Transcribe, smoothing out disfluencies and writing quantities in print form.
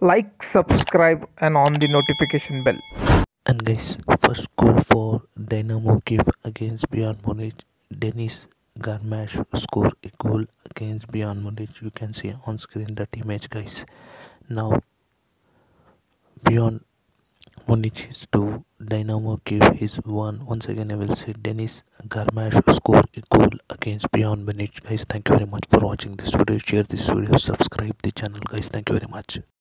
Like, subscribe, and on the notification bell. And guys, first goal for Dynamo Kiev against Bayern Munich. Denis Garmash score a goal against Bayern Munich. You can see on screen that image, guys. Now Bayern Munich is 2, Dynamo Kiev is 1. Once again, I will say Denis Garmash score a goal against Bayern Munich. Guys, thank you very much for watching this video. Share this video, subscribe the channel, guys. Thank you very much.